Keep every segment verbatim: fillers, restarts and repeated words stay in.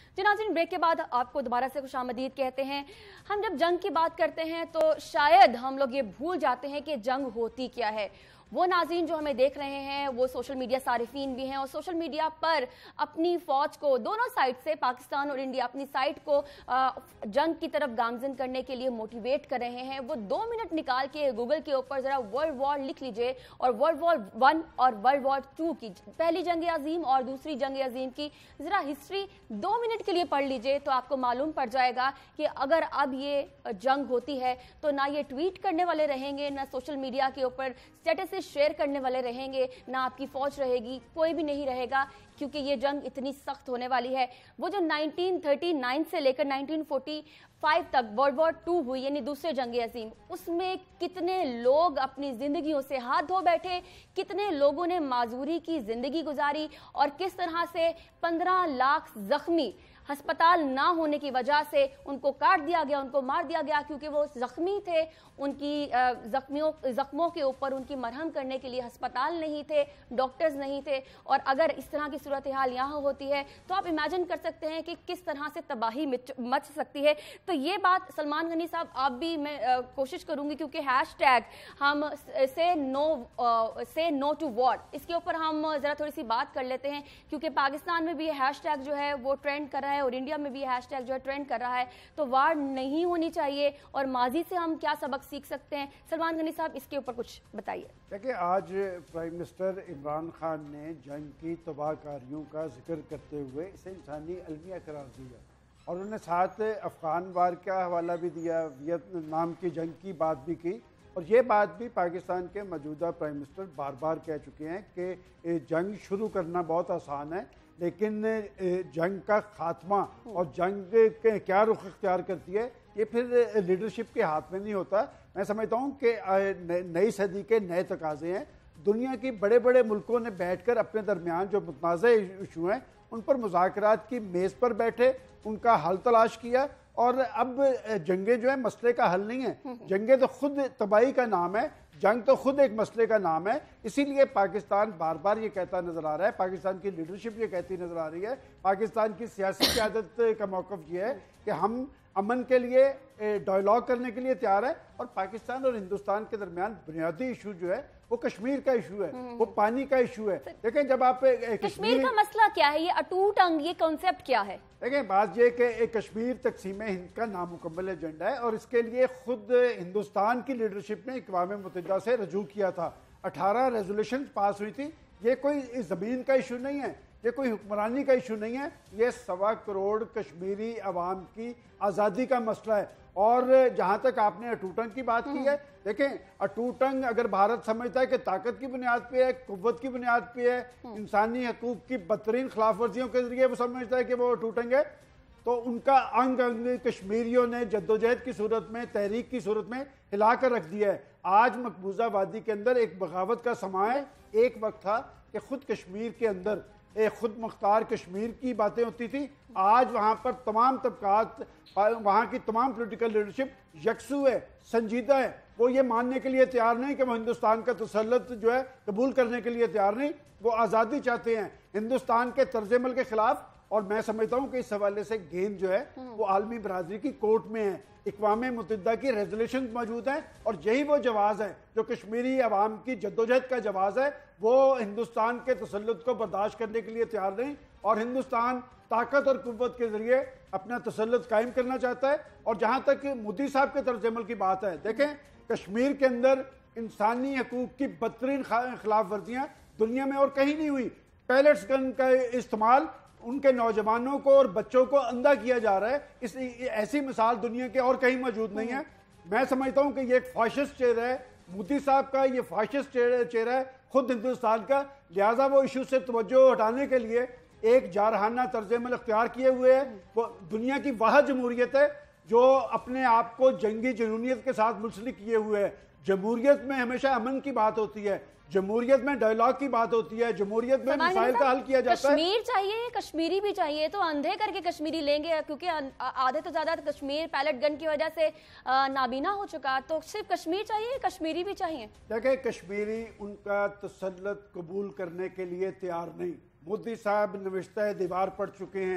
जी नाज़रीन, ब्रेक के बाद आपको दोबारा से खुशामदीद कहते हैं। हम जब जंग की बात करते हैं तो शायद हम लोग ये भूल जाते हैं कि जंग होती क्या है। वो नाज़रीन जो हमें देख रहे हैं वो सोशल मीडिया सारिफीन भी हैं और सोशल मीडिया पर अपनी फ़ौज को, दोनों साइड से, पाकिस्तान और इंडिया, अपनी साइड को आ, जंग की तरफ गामजन करने के लिए मोटिवेट कर रहे हैं। वो दो मिनट निकाल के गूगल के ऊपर ज़रा वर्ल्ड वॉर लिख लीजिए और वर्ल्ड वॉर वन और वर्ल्ड वॉर टू की, पहली जंग अजीम और दूसरी जंग अजीम की ज़रा हिस्ट्री दो मिनट के लिए पढ़ लीजिए तो आपको मालूम पड़ जाएगा कि अगर अब ये जंग होती है तो ना ये ट्वीट करने वाले रहेंगे, ना सोशल मीडिया के ऊपर स्टेटस शेयर करने वाले रहेंगे, ना आपकी फौज रहेगी, कोई भी नहीं रहेगा, क्योंकि ये जंग इतनी सख्त होने वाली है। वो जो नाइनटीन थर्टी नाइन से लेकर नाइनटीन फोर्टी फाइव तक वर्ल्ड वॉर टू हुई, यानी दूसरे जंग अजीम, उसमें कितने लोग अपनी जिंदगियों से हाथ धो बैठे, कितने लोगों ने माजूरी की जिंदगी गुजारी और किस तरह से पंद्रह लाख जख्मी अस्पताल ना होने की वजह से उनको काट दिया गया, उनको मार दिया गया, क्योंकि वो जख्मी थे। उनकी जख्मियों जख्मों के ऊपर उनकी मरहम करने के लिए अस्पताल नहीं थे, डॉक्टर्स नहीं थे। और अगर इस तरह की सूरत हाल यहाँ होती है तो आप इमेजिन कर सकते हैं कि किस तरह से तबाही मच सकती है। तो ये बात सलमान गनी साहब, आप भी, मैं आ, कोशिश करूंगी, क्योंकि हैश टैग हम से नो से नो टू वॉर, इसके ऊपर हम जरा थोड़ी सी बात कर लेते हैं, क्योंकि पाकिस्तान में भी हैश टैग जो है वो ट्रेंड कर रहा है और इंडिया में भी हैशटैग जो है ट्रेंड कर रहा है। तो वार नहीं होनी चाहिए और माजी से हम क्या सबक सीख सकते हैं। सलमान गनी साहब, इसके ऊपर कुछ बताइए। देखिए, आज प्राइम मिनिस्टर इमरान खान ने जंग की तबाहकारियों का जिक्र करते हुए इसे इंसानी अलमिया करार दिया और उन्होंने साथ अफगान वार का हवाला भी दिया, वियतनाम की जंग की बात भी की। और ये बात भी पाकिस्तान के मौजूदा प्राइम मिनिस्टर बार बार कह चुके हैं कि जंग शुरू करना बहुत आसान है, लेकिन जंग का खात्मा और जंग के क्या रुख इख्तियार करती है ये फिर लीडरशिप के हाथ में नहीं होता। मैं समझता हूँ कि नई सदी के नए तकाजे हैं। दुनिया की बड़े बड़े मुल्कों ने बैठकर अपने दरमियान जो मुतनाज़ इशू हैं उन पर मुज़ाकरात की मेज़ पर बैठे, उनका हल तलाश किया। और अब जंगें जो है मसले का हल नहीं है, जंगें तो खुद तबाही का नाम है, जंग तो खुद एक मसले का नाम है। इसीलिए पाकिस्तान बार बार ये कहता नजर आ रहा है, पाकिस्तान की लीडरशिप ये कहती नजर आ रही है, पाकिस्तान की सियासी क़यादत का मौक़िफ़ ये है कि हम अमन के लिए डायलॉग करने के लिए तैयार है। और पाकिस्तान और हिंदुस्तान के दरमियान बुनियादी इशू जो है वो कश्मीर का इशू है, वो पानी का इशू है। देखें, जब आप कश्मीर का मसला क्या है, ये अटूट अंग, ये कॉन्सेप्ट क्या है? देखें, बात ये कि कश्मीर तकसीम हिंद का नामुकम्मल एजेंडा है और इसके लिए खुद हिंदुस्तान की लीडरशिप ने अक़वाम मुत्तहिदा से रजू किया था। अठारह रेजोल्यूशन पास हुई थी। ये कोई ज़मीन का इशू नहीं है, ये कोई हुक्मरानी का इशू नहीं है, ये सवा करोड़ कश्मीरी अवाम की आज़ादी का मसला है। और जहाँ तक आपने अटूटंग की बात की है, देखें, अटूटंग अगर भारत समझता है कि ताकत की बुनियाद पे है, कुव्वत की बुनियाद पे है, इंसानी हकूक की बदतरीन खिलाफ वर्जियों के जरिए वो समझता है कि वो अटूटंग है, तो उनका अंग अंग कश्मीरियों ने जद्दोजहद की सूरत में, तहरीक की सूरत में हिला कर रख दिया है। आज मकबूजा वादी के अंदर एक बगावत का समा है। एक वक्त था कि खुद कश्मीर के अंदर एक खुद मुख्तार कश्मीर की बातें होती थी। आज वहाँ पर तमाम तबकात, वहाँ की तमाम पॉलिटिकल लीडरशिप यकसू है, संजीदा है। वो ये मानने के लिए तैयार नहीं कि वो हिंदुस्तान का तसल्लुत जो है कबूल करने के लिए तैयार नहीं, वो आज़ादी चाहते हैं हिंदुस्तान के तर्ज अमल के खिलाफ। और मैं समझता हूँ कि इस हवाले से गेंद जो है वो आलमी बरादरी की कोर्ट में है, अक़वाम मुत्तहिदा की रेजोल्यूशन मौजूद हैं और यही वो जवाज़ है जो कश्मीरी अवाम की जद्दोजहद का जवाज़ है। वो हिंदुस्तान के तसल्लुत को बर्दाश्त करने के लिए तैयार नहीं और हिंदुस्तान ताकत और कुव्वत के जरिए अपना तसल्लुत कायम करना चाहता है। और जहाँ तक मोदी साहब के तर्ज अमल की बात है, देखें, कश्मीर के अंदर इंसानी हकूक की बदतरीन खिलाफ वर्जियाँ दुनिया में और कहीं नहीं हुई। पैलेट्स गन का इस्तेमाल उनके नौजवानों को और बच्चों को अंधा किया जा रहा है। इस ऐसी मिसाल दुनिया के और कहीं मौजूद नहीं है। मैं समझता हूं कि ये एक फाशिस्ट चेहरा है, मोदी साहब का ये फाशिस्ट चेहरा है खुद हिंदुस्तान का। लिहाजा वो इशू से तवज्जो हटाने के लिए एक जारहाना तर्ज अमल अख्तियार किए हुए है। वो दुनिया की वह जमहूरियत है जो अपने आप को जंगी जनूनियत के साथ मुंसलिक किए हुए है। जमहूरियत में हमेशा अमन की बात होती है, जमहूरियत में डायलॉग की बात होती है, जमहूरियत में मिसाइल का हल किया जाता है। कश्मीर चाहिए, कश्मीरी भी चाहिए, तो अंधे करके कश्मीरी लेंगे, क्योंकि आधे तो ज्यादा कश्मीर पैलेट गन की वजह से नाबीना हो चुका, तो सिर्फ कश्मीर चाहिए, कश्मीरी भी चाहिए। देखिए, कश्मीरी उनका तसल्लुत कबूल करने के लिए तैयार नहीं। मोदी साहब नविश्ता दीवार पड़ चुके हैं,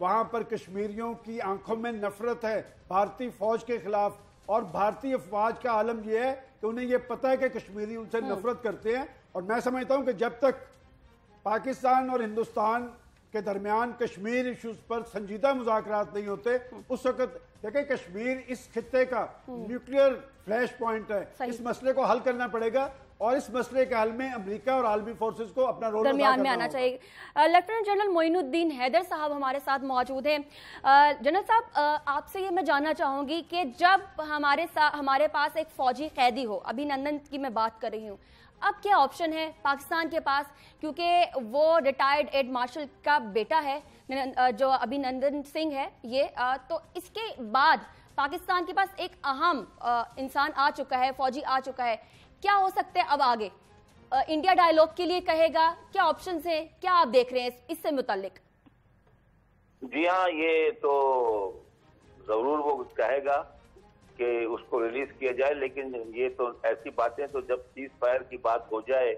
वहां पर कश्मीरियों की आंखों में नफरत है भारतीय फौज के खिलाफ, और भारतीय अफवाज का आलम यह है कि उन्हें यह पता है कि कश्मीरी उनसे नफरत करते हैं। और मैं समझता हूं कि जब तक पाकिस्तान और हिंदुस्तान के दरमियान कश्मीर इश्यूज पर संजीदा मुज़ाकरात नहीं होते, उस वक्त देखिए कश्मीर इस खित्ते का न्यूक्लियर फ्लैश पॉइंट है। इस मसले को हल करना पड़ेगा और इस मसले के हल में अमेरिका और आलमी फोर्सेस को अपना रोल दरमियान में आना चाहिए। लेफ्टिनेंट जनरल मोइनुद्दीन हैदर साहब हमारे साथ मौजूद हैं। जनरल साहब, आपसे ये मैं जानना चाहूंगी कि जब हमारे साथ हमारे पास एक फौजी कैदी हो, अभिनंदन की मैं बात कर रही हूँ, अब क्या ऑप्शन है पाकिस्तान के पास, क्योंकि वो रिटायर्ड एड मार्शल का बेटा है जो अभिनंदन सिंह है ये, तो इसके बाद पाकिस्तान के पास एक अहम इंसान आ चुका है, फौजी आ चुका है, क्या हो सकता है अब आगे? इंडिया डायलॉग के लिए कहेगा, क्या ऑप्शंस हैं, क्या आप देख रहे हैं इससे मुताल्लिक? जी हाँ, ये तो जरूर वो कहेगा कि उसको रिलीज किया जाए, लेकिन ये तो ऐसी बातें तो जब सीज फायर की बात हो जाए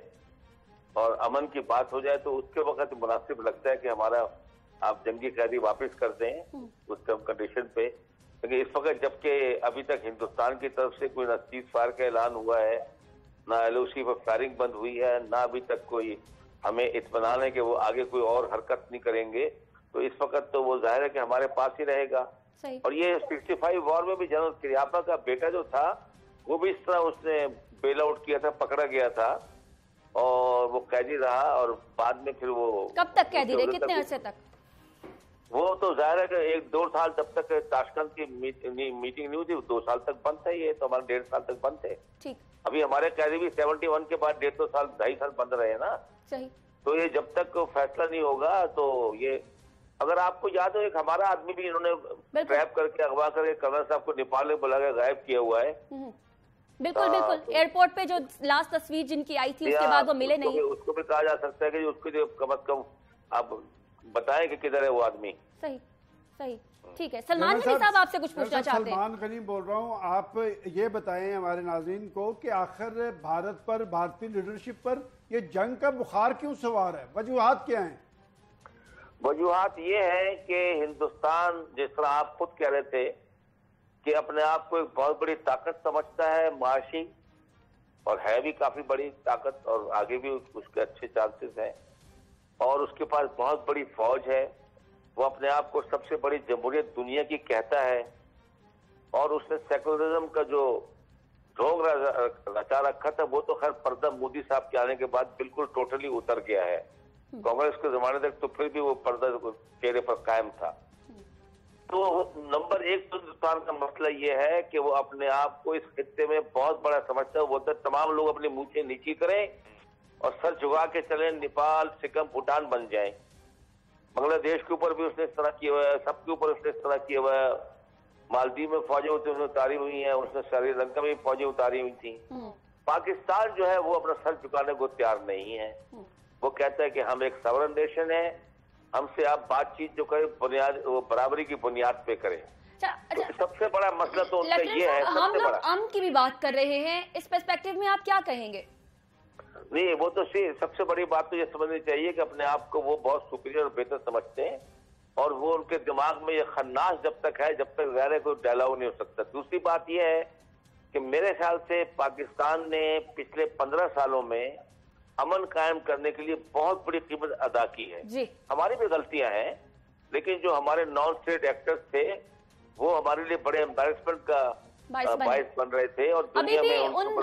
और अमन की बात हो जाए तो उसके वक्त मुनासिब लगता है कि हमारा आप जंगी कैदी वापस कर दें उस कंडीशन पे। क्योंकि इस वक्त जबकि अभी तक हिंदुस्तान की तरफ से कोई ना सीज फायर का ऐलान हुआ है, ना एलओसी पर फायरिंग बंद हुई है, ना अभी तक कोई हमें इत्मीनान है कि वो आगे कोई और हरकत नहीं करेंगे, तो इस वक्त तो वो जाहिर है कि हमारे पास ही रहेगा। और ये पैंसठ वॉर में भी जनरल क्रियापा का बेटा जो था वो भी इस तरह उसने बेल आउट किया था, पकड़ा गया था और वो कैदी रहा, और बाद में फिर वो कब तक कैदी रहे, कितने अरसे तक? वो तो जाहिर है कि एक दो साल जब तक ताशकंद की मीटिंग नहीं हुई थी, दो साल तक बंद थे, ये तो हमारे डेढ़ साल तक बंद थे। ठीक। अभी हमारे कैदी भी इकहत्तर के बाद डेढ़ दो साल ढाई साल बंद रहे ना। सही। तो ये जब तक फैसला नहीं होगा तो ये, अगर आपको याद हो एक हमारा आदमी भी इन्होंने ट्रैप करके अगवा करके कर्नल साहब को नेपाल में बुला के गायब किया हुआ है। बिल्कुल बिल्कुल, एयरपोर्ट पे जो लास्ट तस्वीर जिनकी आई थी उसके बाद वो मिले नहीं। उसको भी कहा जा सकता है कि उसको जो कम अज कम आप बताएं कि किधर है वो आदमी। सही सही, ठीक है। सलमान गनी साहब आपसे कुछ पूछना चाहते हैं। सलमान गनी बोल रहा हूँ, आप ये बताएं हमारे नाज़रीन को कि आखिर भारत पर, भारतीय लीडरशिप पर ये जंग का बुखार क्यों सवार है, वजूहात क्या हैं? वजूहात ये है कि हिंदुस्तान, जिस तरह आप खुद कह रहे थे कि अपने आप को एक बहुत बड़ी ताकत समझता है माशी, और है भी काफी बड़ी ताकत और आगे भी उसके अच्छे चांसेस हैं, और उसके पास बहुत बड़ी फौज है, वो अपने आप को सबसे बड़ी जमहूरियत दुनिया की कहता है, और उसने सेकुलरिज्म का जो ढोंग रचा रखा था वो तो खैर पर्दा मोदी साहब के आने के बाद बिल्कुल टोटली उतर गया है। कांग्रेस के जमाने तक तो फिर भी वो पर्दा चेहरे पर कायम था। तो नंबर एक तो हिंदुस्तान का मसला ये है कि वो अपने आप को इस खित्ते में बहुत बड़ा समझता है। वो तो तमाम लोग अपनी मूछें नीची करें और सर झुका के चले, नेपाल, सिक्किम, भूटान बन जाए। बांग्लादेश के ऊपर भी उसने इस तरह किया हुआ है, सबके ऊपर उसने इस तरह किया हुआ है। मालदीव में फौजें उतारी हुई हैं, उसने श्रीलंका में फौजें उतारी हुई थी। पाकिस्तान जो है वो अपना सर झुकाने को तैयार नहीं है। वो कहता है कि हम एक सवरन नेशन है, हमसे आप बातचीत जो करें बुनियाद वो बराबरी की बुनियाद पे करें। तो सबसे बड़ा मसला तो उनका ये है। हम लोग अमन की भी बात कर रहे हैं, इस पर्सपेक्टिव में आप क्या कहेंगे? नहीं, वो तो सी सबसे बड़ी बात तो ये समझनी चाहिए कि अपने आप को वो बहुत सुपीरियर और बेहतर समझते हैं, और वो उनके दिमाग में ये खन्नास जब तक है, जब तक गैर कोई डायलॉग नहीं हो सकता। दूसरी बात ये है कि मेरे ख्याल से पाकिस्तान ने पिछले पंद्रह सालों में अमन कायम करने के लिए बहुत बड़ी कीमत अदा की है। जी। हमारी भी गलतियां हैं, लेकिन जो हमारे नॉन स्टेट एक्टर्स थे वो हमारे लिए बड़े एम्बैरेसमेंट का बाइस बन रहे थे। और दुनिया अभी भी में उन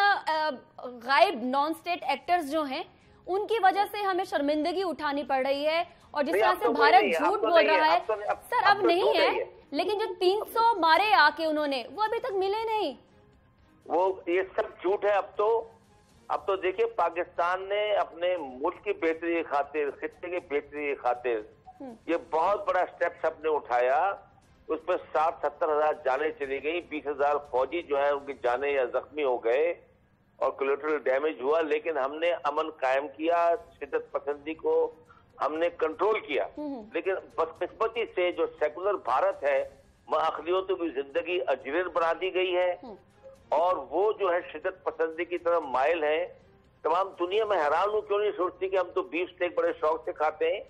उन गायब नॉन स्टेट एक्टर्स जो हैं उनकी वजह से हमें शर्मिंदगी उठानी पड़ रही है, और जिस तरह से भारत झूठ बोल रहा है सर, अब नहीं है, लेकिन जो तीन सौ मारे आके उन्होंने, वो अभी तक मिले नहीं। वो ये सब झूठ है। अब तो अब तो देखिए, पाकिस्तान ने अपने मुल्क की बेहतरी की खातिर, खित्ते की बेहतरी की खातिर ये बहुत बड़ा स्टेप्स अपने उठाया। उसमें साठ सत्तर हजार जाने चली गई, बीस हजार फौजी जो है उनकी जाने या जख्मी हो गए और कोलेटरल डैमेज हुआ, लेकिन हमने अमन कायम किया, शिद्दत पसंदी को हमने कंट्रोल किया। लेकिन बदकिस्मती से जो सेकुलर भारत है, वहाँ अक़लियतों की जिंदगी अजरेर बना दी गई है, और वो जो है शिद्दत पसंदी की तरफ माइल है। तमाम दुनिया में हैरान हूं क्यों नहीं सोचती कि हम तो बीफ स्टेक बड़े शौक से खाते हैं,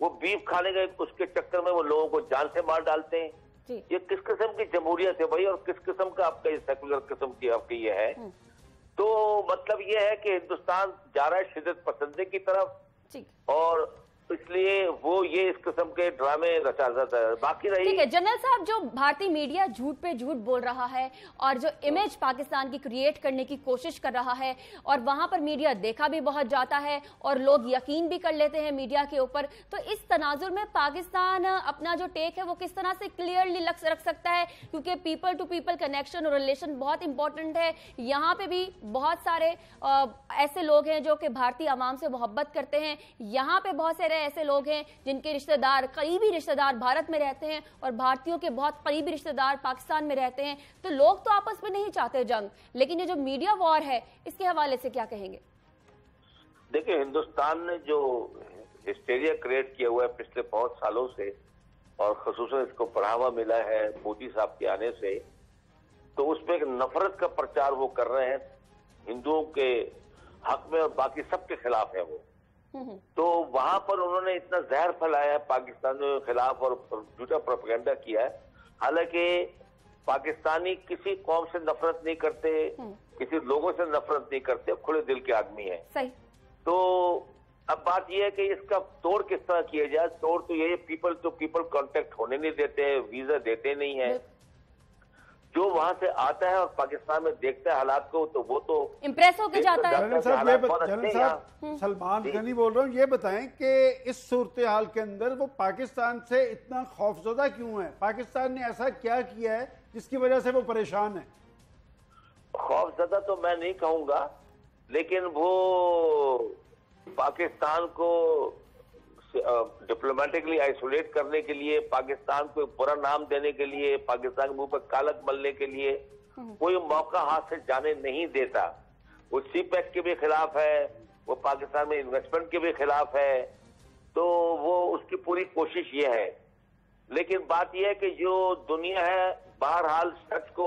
वो बीफ खाने के उसके चक्कर में वो लोगों को जान से मार डालते हैं। ये किस किस्म की जमहूरियत है भाई, और किस किस्म का आपका ये सेकुलर किस्म की आपकी ये है। तो मतलब ये है कि हिंदुस्तान जा रहा है शिद्दत पसंदी की तरफ, और इसलिए वो ये इस किस्म के ड्रामे रचा जाता है। बाकी रही ठीक है जनरल साहब, जो भारतीय मीडिया झूठ पे झूठ बोल रहा है और जो इमेज पाकिस्तान की क्रिएट करने की कोशिश कर रहा है, और वहां पर मीडिया देखा भी बहुत जाता है और लोग यकीन भी कर लेते हैं मीडिया के ऊपर, तो इस तनाजुर में पाकिस्तान अपना जो टेक है वो किस तरह से क्लियरली रख सकता है? क्योंकि पीपल टू पीपल कनेक्शन और रिलेशन बहुत इंपॉर्टेंट है। यहाँ पे भी बहुत सारे आ, ऐसे लोग हैं जो कि भारतीय आवाम से मोहब्बत करते हैं, यहाँ पे बहुत सारे ऐसे लोग हैं जिनके रिश्तेदार, करीबी रिश्तेदार भारत में रहते हैं और भारतीयों के बहुत करीबी रिश्तेदार पाकिस्तान में रहते हैं। तो लोग तो आपस में नहीं चाहते जंग, लेकिन ये जो मीडिया वॉर है इसके हवाले से क्या कहेंगे? देखिए, हिंदुस्तान ने जो हिस्टेरिया क्रिएट किया हुआ है पिछले बहुत सालों से, और खुसूसन इसको बढ़ावा मिला है मोदी साहब के आने से, तो उसमें एक नफरत का प्रचार वो कर रहे हैं हिंदुओं के हक में और बाकी सबके खिलाफ है वो। तो वहां पर उन्होंने इतना जहर फैलाया है पाकिस्तान के खिलाफ और झूठा प्रोपेगेंडा किया है। हालांकि पाकिस्तानी किसी कौम से नफरत नहीं करते, किसी लोगों से नफरत नहीं करते, खुले दिल के आदमी है। सही। तो अब बात यह है कि इसका तोड़ किस तरह किया जाए। तोड़ तो ये पीपल टू पीपल कांटेक्ट होने नहीं देते, वीजा देते नहीं है। जो वहां से आता है और पाकिस्तान में देखता है हालात को, तो वो तो इम्प्रेस होके जाता है। जनरल साहब, ये जनरल साहब सलमान गनी बोल रहा हूँ, ये बताएं कि इस सूरत हाल के अंदर वो पाकिस्तान से इतना खौफजदा क्यों है? पाकिस्तान ने ऐसा क्या किया है जिसकी वजह से वो परेशान है? खौफजदा तो मैं नहीं कहूंगा, लेकिन वो पाकिस्तान को डिप्लोमेटिकली आइसोलेट करने के लिए, पाकिस्तान को बुरा नाम देने के लिए, पाकिस्तान के मुंह पर कालक मलने के लिए कोई मौका हाथ से जाने नहीं देता। वो सी पैक के भी खिलाफ है, वो पाकिस्तान में इन्वेस्टमेंट के भी खिलाफ है, तो वो उसकी पूरी कोशिश ये है। लेकिन बात यह है कि जो दुनिया है, बहरहाल सच को,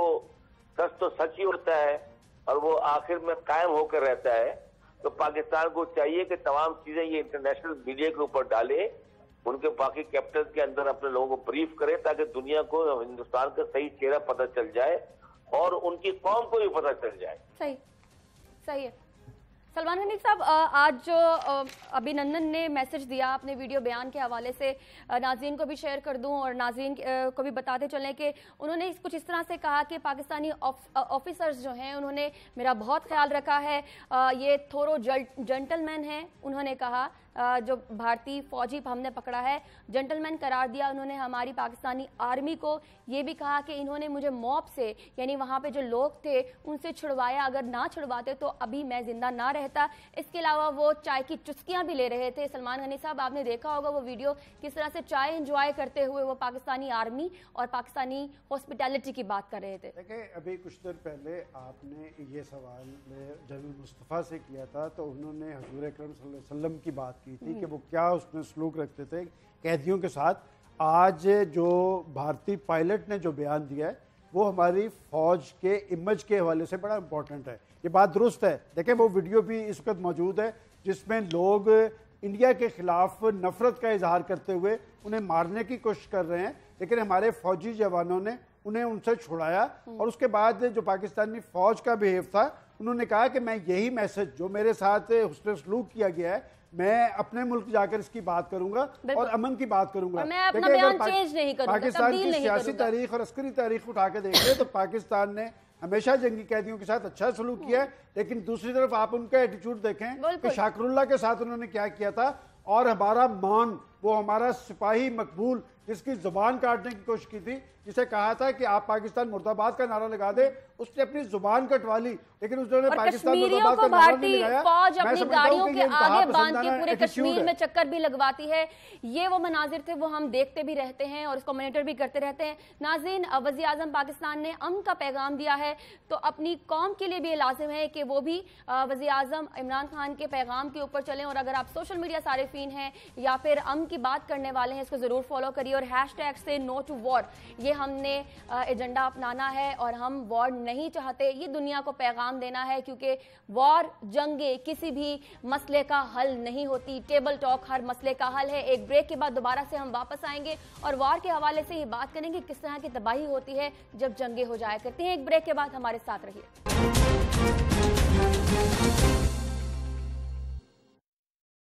सच तो सच ही होता है और वो आखिर में कायम होकर रहता है। तो पाकिस्तान को चाहिए कि तमाम चीजें ये इंटरनेशनल मीडिया के ऊपर डाले, उनके बाकी कैपिटल के अंदर अपने लोगों को ब्रीफ करे, ताकि दुनिया को हिंदुस्तान का सही चेहरा पता चल जाए और उनकी कौम को भी पता चल जाए। सही सही है। सलमान हनीफ साहब, आज जो अभिनंदन ने मैसेज दिया अपने वीडियो बयान के हवाले से, नाज़रीन को भी शेयर कर दूं और नाज़रीन को भी बताते चलें कि उन्होंने कुछ इस तरह से कहा कि पाकिस्तानी ऑफिसर्स जो हैं उन्होंने मेरा बहुत ख्याल रखा है, ये थोरो जेंटलमैन हैं। उन्होंने कहा जो भारतीय फौजी हमने पकड़ा है जेंटलमैन करार दिया उन्होंने हमारी पाकिस्तानी आर्मी को। ये भी कहा कि इन्होंने मुझे मॉब से, यानी वहाँ पे जो लोग थे उनसे छुड़वाया, अगर ना छुड़वाते तो अभी मैं जिंदा ना रहता। इसके अलावा वो चाय की चुस्कियां भी ले रहे थे। सलमान गनी साहब, आपने देखा होगा वो वीडियो, किस तरह से चाय एंजॉय करते हुए वो पाकिस्तानी आर्मी और पाकिस्तानी हॉस्पिटैलिटी की बात कर रहे थे। देखिए, अभी कुछ देर पहले आपने ये सवाल जनरल मुस्तफ़ा से किया था, तो उन्होंने हुजूर अकरम सल्लल्लाहु अलैहि वसल्लम की बात की थी कि वो क्या उसमें सलूक रखते थे कैदियों के साथ। आज जो भारतीय पायलट ने जो बयान दिया है वो हमारी फौज के इमेज के हवाले से बड़ा इंपॉर्टेंट है। ये बात दुरुस्त है। देखें, वो वीडियो भी इस वक्त मौजूद है जिसमें लोग इंडिया के खिलाफ नफरत का इजहार करते हुए उन्हें मारने की कोशिश कर रहे हैं, लेकिन हमारे फौजी जवानों ने उन्हें उनसे छुड़ाया। और उसके बाद जो पाकिस्तानी फौज का बिहेव था, उन्होंने कहा कि मैं यही मैसेज जो मेरे साथ हुस्न सलूक किया गया है, मैं अपने मुल्क जाकर इसकी बात करूंगा और अमन की बात करूंगा। मैं अपना बयान चेंज नहीं करूंगा, पाकिस्तान की सियासी तारीख और अस्करी तारीख उठा के देख ले तो पाकिस्तान ने हमेशा जंगी कैदियों के साथ अच्छा सलूक किया है। लेकिन दूसरी तरफ आप उनका एटीट्यूड देखें कि शाकरुल्लाह के साथ उन्होंने क्या किया था। और हमारा मान, वो हमारा सिपाही मकबूल जिसकी जुबान काटने की कोशिश की थी, जिसे कहा था कि आप पाकिस्तान मुर्दाबाद का नारा लगा दे, उसने अपनी जुबान कटवा ली, लेकिन उसने पाकिस्तान मुर्दाबाद का नारा नहीं लगाया। फौज अपनी गाड़ियों के आगे बांध के पूरे कश्मीर में चक्कर भी लगवाती है। ये वो मनाजिर थे, वो हम देखते भी रहते हैं और इसको मॉनिटर भी करते रहते हैं। नाज़रीन, वज़ीर आज़म पाकिस्तान ने अमन का पैगाम दिया है, तो अपनी कौम के लिए भी ये लाजिम है कि वो भी वज़ीर आज़म इमरान खान के पैगाम के ऊपर चलें। और अगर आप सोशल मीडिया सारिफीन हैं या फिर अमन की बात करने वाले हैं, इसको जरूर फॉलो करिए। और हैशटैग से नो टू वॉर, ये हमने एजेंडा अपनाना है और हम वॉर नहीं चाहते, ये दुनिया को पैगाम देना है, क्योंकि वॉर, जंगे किसी भी मसले का हल नहीं होती। टेबल टॉक हर मसले का हल है। एक ब्रेक के बाद दोबारा से हम वापस आएंगे और वॉर के हवाले से ही बात करेंगे किस तरह की तबाही होती है जब जंगे हो जाया करती हैं। एक ब्रेक के बाद हमारे साथ रहिए।